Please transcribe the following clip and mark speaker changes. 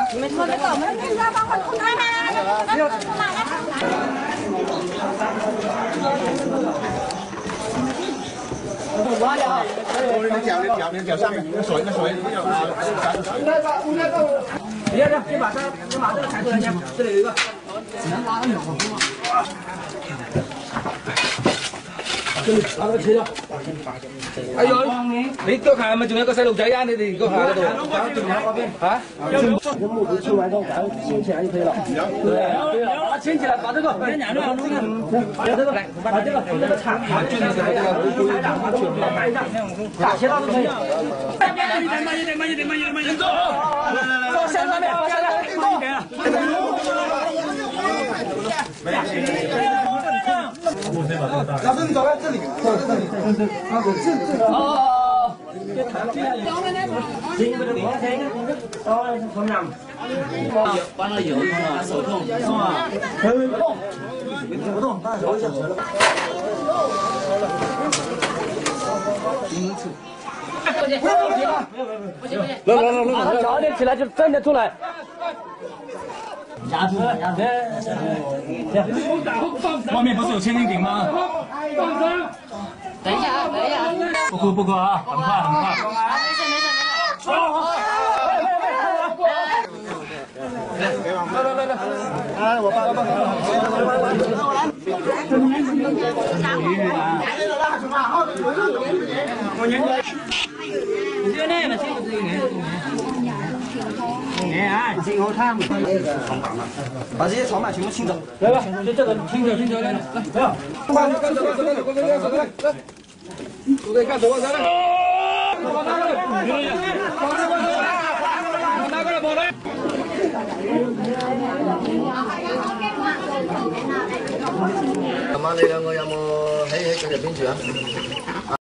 Speaker 1: 你们说的我们现在帮我冲来
Speaker 2: 脚上面那水，你把这个抬出来先，这里有一个，能拉到两个吗？这里把它切掉。哎呦，你嗰下咪仲有個細路仔啊？你哋嗰下嗰度啊？
Speaker 3: 这木头切完之后，把它掀起来就可以了。
Speaker 2: 对了，把它牵起来，把这个，把这个，把这个插，把这个打斜道都可以。慢点，走，放下面，慢一点。老师，你走到这里，哦，别抬了，完了有痛啊，手痛，痛啊，不痛，揉一下。来，早点起来就站得出来。压住，外面不是有千斤顶吗？
Speaker 1: 等一下，
Speaker 2: 不哭啊，很快。来，我抱。把这些草板全部清走。来吧，就这个清走，来，来，快，来，都得干走，来，跑来。
Speaker 4: 今晚你兩個有冇喺佢入邊住啊？